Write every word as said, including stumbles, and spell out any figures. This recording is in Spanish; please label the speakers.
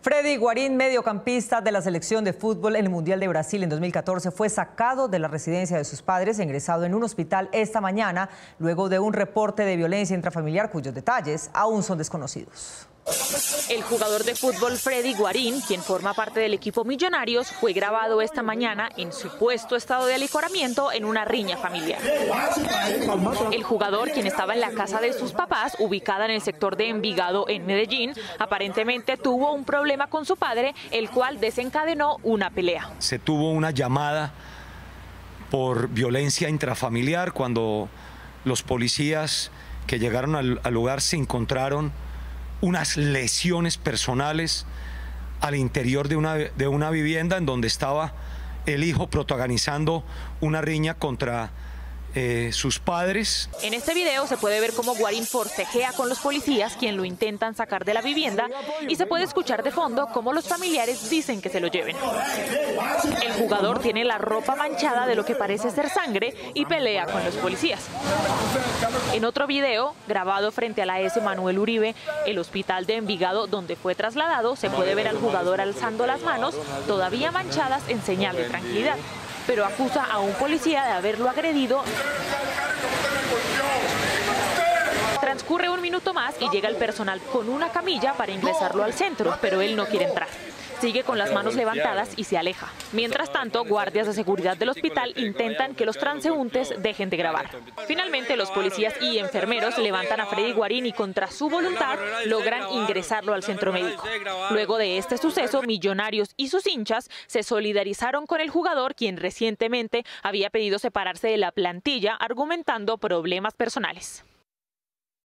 Speaker 1: Freddy Guarín, mediocampista de la selección de fútbol en el Mundial de Brasil en dos mil catorce, fue sacado de la residencia de sus padres e ingresado en un hospital esta mañana luego de un reporte de violencia intrafamiliar cuyos detalles aún son desconocidos.
Speaker 2: El jugador de fútbol Freddy Guarín, quien forma parte del equipo Millonarios, fue grabado esta mañana en supuesto estado de alicoramiento en una riña familiar. El jugador, quien estaba en la casa de sus papás, ubicada en el sector de Envigado, en Medellín, aparentemente tuvo un problema con su padre, el cual desencadenó una pelea.
Speaker 3: Se tuvo una llamada por violencia intrafamiliar cuando los policías que llegaron al, al lugar se encontraron unas lesiones personales al interior de una, de una vivienda en donde estaba el hijo protagonizando una riña contra eh, sus padres.
Speaker 2: En este video se puede ver cómo Guarín forcejea con los policías, quien lo intentan sacar de la vivienda, y se puede escuchar de fondo cómo los familiares dicen que se lo lleven. El jugador tiene la ropa manchada de lo que parece ser sangre y pelea con los policías. En otro video, grabado frente a la S. Manuel Uribe, el hospital de Envigado donde fue trasladado, se puede ver al jugador alzando las manos, todavía manchadas en señal de tranquilidad, pero acusa a un policía de haberlo agredido. Transcurre un minuto más y llega el personal con una camilla para ingresarlo al centro, pero él no quiere entrar. Sigue con las manos levantadas y se aleja. Mientras tanto, guardias de seguridad del hospital intentan que los transeúntes dejen de grabar. Finalmente, los policías y enfermeros levantan a Freddy Guarín y contra su voluntad logran ingresarlo al centro médico. Luego de este suceso, Millonarios y sus hinchas se solidarizaron con el jugador, quien recientemente había pedido separarse de la plantilla argumentando problemas personales.